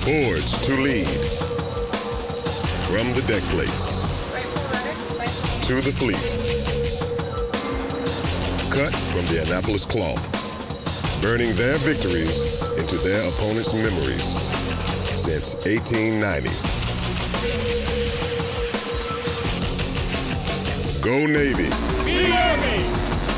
Forged to lead. From the deck plates to the fleet. Cut from the Annapolis cloth, burning their victories into their opponents' memories since 1890. Go Navy! Be Army!